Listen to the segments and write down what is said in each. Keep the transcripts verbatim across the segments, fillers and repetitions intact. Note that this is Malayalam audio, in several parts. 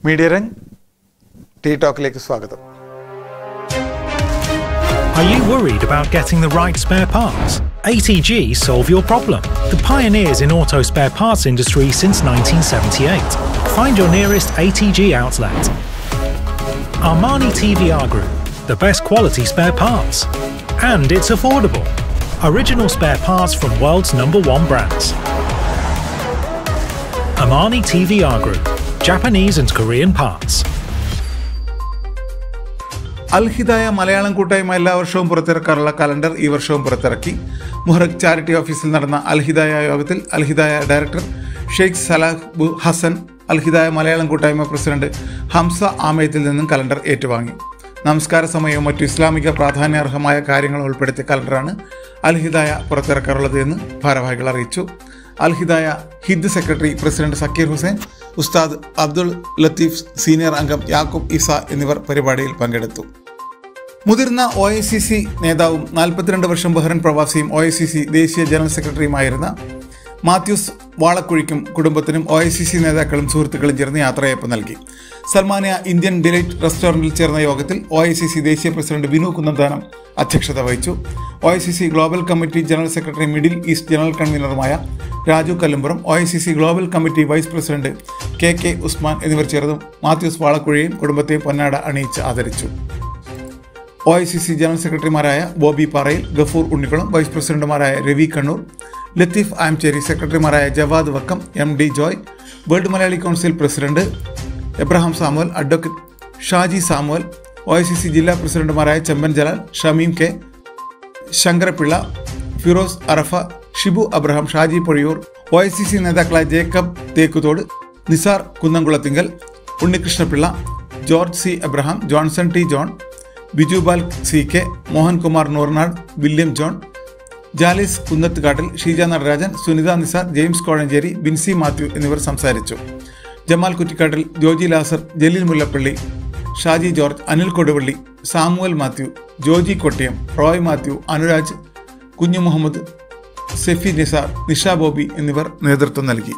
മീഡിയ രംഗ് ടീ ടോക്കിലേക്ക് സ്വാഗതം. Are you worried about getting the right spare parts? A T G solve your problem. The pioneers in auto spare parts industry since nineteen seventy-eight. Find your nearest A T G outlet. Armani T V R Group, the best quality spare parts. And it's affordable. Original spare parts from world's number one brands. Armani T V R Group, Japanese and Korean parts. അൽഹിദായ Malayalam കൂട്ടായ്മ എല്ലാ വർഷവും പുറത്തിറക്കാറുള്ള കലണ്ടർ ഈ വർഷവും പുറത്തിറക്കി. മുഹറഖ് ചാരിറ്റി ഓഫീസിൽ നടന്ന അൽഹിദായ യോഗത്തിൽ Al Hidaya director Sheikh Salah Hassan Al Hidaya Malayalam കൂട്ടായ്മ പ്രസിഡന്റ് ഹംസ ആമയത്തിൽ നിന്നും കലണ്ടർ ഏറ്റുവാങ്ങി. നമസ്കാര സമയവും മറ്റു ഇസ്ലാമിക പ്രാധാന്യാർഹമായ കാര്യങ്ങൾ ഉൾപ്പെടുത്തിയ കലണ്ടറാണ് അൽഹിദായ പുറത്തിറക്കാറുള്ളത് എന്ന് ഭാരവാഹികൾ അറിയിച്ചു. അൽഹിദായ ഹിദ് secretary president Zakir Hussain, Ustad Abdul Latheef, senior അംഗം യാക്കൂബ് ഇസ എന്നിവർ പരിപാടിയിൽ പങ്കെടുത്തു. മുതിർന്ന ഒ ഐ സി സി നേതാവും നാൽപ്പത്തിരണ്ട് വർഷം ബഹ്റൈൻ പ്രവാസിയും ഒ ഐ സി സി ദേശീയ ജനറൽ സെക്രട്ടറിയുമായിരുന്ന മാത്യൂസ് വാളക്കുഴിക്കും കുടുംബത്തിനും ഒ ഐ സി സി നേതാക്കളും സുഹൃത്തുക്കളും ചേർന്ന് യാത്രയയപ്പ് നൽകി. സൽമാനിയ ഇന്ത്യൻ ഡിലൈറ്റ് റെസ്റ്റോറൻറ്റിൽ ചേർന്ന യോഗത്തിൽ ഒ ഐ സി സി ദേശീയ പ്രസിഡന്റ് വിനു കുന്നന്താനം അധ്യക്ഷത വഹിച്ചു. O I C C global committee general secretary middle east general കൺവീനറുമായ Raju Kallumpuram, O I C C global committee vice president K K Usman എന്നിവർ ചേർന്ന് മാത്യൂസ് വാളക്കുഴിയെയും കുടുംബത്തെയും പൊന്നാട അണിയിച്ച് ആദരിച്ചു. O I C C general സെക്രട്ടറിമാരായ ബോബി പാറയിൽ, ഗഫൂർ ഉണ്ണിക്കുളം, വൈസ് പ്രസിഡന്റുമാരായ രവി കണ്ണൂർ, ലത്തീഫ് ആംചേരി, സെക്രട്ടറിമാരായ Jawad Vakkom, M D Joy, world Malayali council president Abraham Samuel, advocate Shaji Samuel, O I C C ജില്ലാ പ്രസിഡന്റുമാരായ Chemban Jalal, Shameem K, Sankarapillai, Firoz Arafa, Shibu Abraham, Shaji Pozhiyoor, O I C C നേതാക്കളായ Jacob Thekkuthodu, Nizar Kunnamkulathingal, Unnikrishnapillai, George C Abraham, Johnson T John, Bijubal C K, Mohankumar Noornad, William John, Jalis Kunnathukattil, Sheeja Natarajan, Sunitha Nizar, James Kozhencherry, Binsy Mathew എന്നിവർ സംസാരിച്ചു. ജമാൽ കുറ്റിക്കാട്ടിൽ, ജോജി ലാസർ, ജലീൽ മുല്ലപ്പള്ളി, ഷാജി ജോർജ്, അനിൽ കൊടുവള്ളി, സാമുവൽ മാത്യു, ജോജി കൊട്ടിയം, റോയ് മാത്യു, അനുരാജ്, കുഞ്ഞു മുഹമ്മദ്, സെഫി നിസാർ, നിഷ ബോബി എന്നിവർ നേതൃത്വം നൽകി.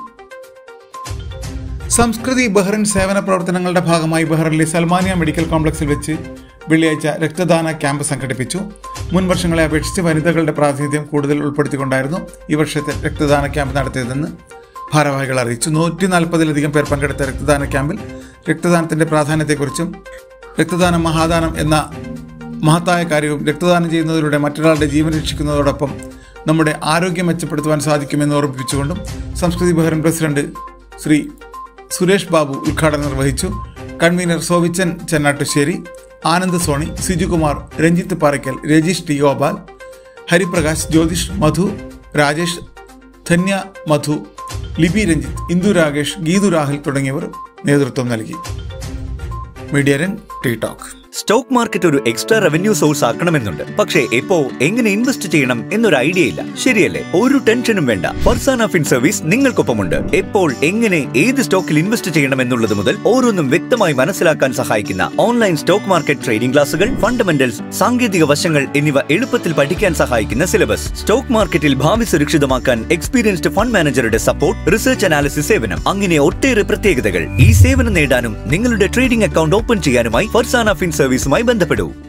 സംസ്കൃതി ബഹ്റൈൻ സേവന പ്രവർത്തനങ്ങളുടെ ഭാഗമായി ബഹ്റൈനിലെ സൽമാനിയ മെഡിക്കൽ കോംപ്ലക്സിൽ വെച്ച് വെള്ളിയാഴ്ച രക്തദാന ക്യാമ്പ് സംഘടിപ്പിച്ചു. മുൻ വർഷങ്ങളെ അപേക്ഷിച്ച് വനിതകളുടെ പ്രാതിനിധ്യം കൂടുതൽ ഉൾപ്പെടുത്തിക്കൊണ്ടായിരുന്നു ഈ വർഷത്തെ രക്തദാന ക്യാമ്പ് നടത്തിയതെന്ന് ഭാരവാഹികൾ അറിയിച്ചു. നൂറ്റി നാൽപ്പതിലധികം പേർ പങ്കെടുത്ത രക്തദാന ക്യാമ്പിൽ രക്തദാനത്തിൻ്റെ പ്രാധാന്യത്തെക്കുറിച്ചും രക്തദാനം മഹാദാനം എന്ന മഹത്തായ കാര്യവും രക്തദാനം ചെയ്യുന്നതിലൂടെ മറ്റൊരാളുടെ ജീവൻ രക്ഷിക്കുന്നതോടൊപ്പം നമ്മുടെ ആരോഗ്യം മെച്ചപ്പെടുത്തുവാൻ സാധിക്കുമെന്ന് ഓർമ്മിപ്പിച്ചുകൊണ്ടും സംസ്കൃതി ബഹ്റൈൻ പ്രസിഡന്റ് ശ്രീ സുരേഷ് ബാബു ഉദ്ഘാടനം നിർവഹിച്ചു. കൺവീനർ സോവിച്ചൻ ചെന്നാട്ടുശ്ശേരി, ആനന്ദ് സോണി, സിജുകുമാർ, രഞ്ജിത്ത് പാറയ്ക്കൽ, രജീഷ് ടി ഗോപാൽ, ഹരിപ്രകാശ്, ജ്യോതിഷ്, മധു, രാജേഷ്, ധന്യ മധു, ലിബി രഞ്ജിത്ത്, ഇന്ദു രാകേഷ്, ഗീതു രാഹുൽ തുടങ്ങിയവർ നേതൃത്വം നൽകി. മീഡിയ രംഗ് ടീ ടോക്ക്. സ്റ്റോക്ക് മാർക്കറ്റ് ഒരു എക്സ്ട്രാ റവന്യൂ സോഴ്സ് ആക്കണമെന്നുണ്ട്, പക്ഷേ എപ്പോ എങ്ങനെ ഇൻവെസ്റ്റ് ചെയ്യണം എന്നൊരു ഐഡിയ ഇല്ല. ശരിയല്ലേ? ഒരു ടെൻഷനും വേണ്ട. ഫർസാന ഫിൻ സർവീസ് നിങ്ങൾക്കൊപ്പമുണ്ട്. എപ്പോൾ എങ്ങനെ ഏത് സ്റ്റോക്കിൽ ഇൻവെസ്റ്റ് ചെയ്യണം എന്നുള്ളത് മുതൽ ഓരോന്നും വ്യക്തമായി മനസ്സിലാക്കാൻ സഹായിക്കുന്ന ഓൺലൈൻ സ്റ്റോക്ക് മാർക്കറ്റ് ട്രേഡിംഗ് ക്ലാസുകൾ, ഫണ്ടമെന്റൽസ്, സാങ്കേതിക വശങ്ങൾ എന്നിവ എളുപ്പത്തിൽ പഠിക്കാൻ സഹായിക്കുന്ന സിലബസ്, സ്റ്റോക്ക് മാർക്കറ്റിൽ ഭാവി സുരക്ഷിതമാക്കാൻ എക്സ്പീരിയൻസ്ഡ് ഫണ്ട് മാനേജറുടെ സപ്പോർട്ട്, റിസർച്ച് അനാലിസിസ് സേവനം, അങ്ങനെ ഒട്ടേറെ പ്രത്യേകതകൾ. ഈ സേവനം നേടാനും നിങ്ങളുടെ ട്രേഡിംഗ് അക്കൗണ്ട് ഓപ്പൺ ചെയ്യാനുമായി ഫർസാന ഫിൻ സർവീസുമായി ബന്ധപ്പെടൂ.